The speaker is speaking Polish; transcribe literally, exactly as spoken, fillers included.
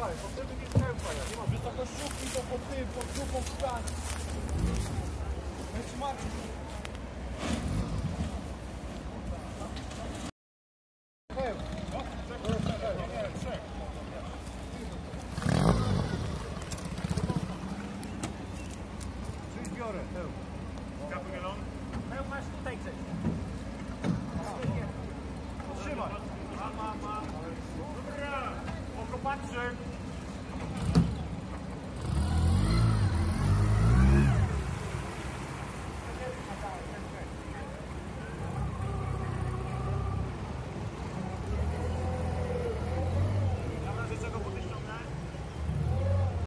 Tak, bo wtedy nie strzępa, nie ma wysokości, to pod tym, pod grupą wstać. Weź Marcin.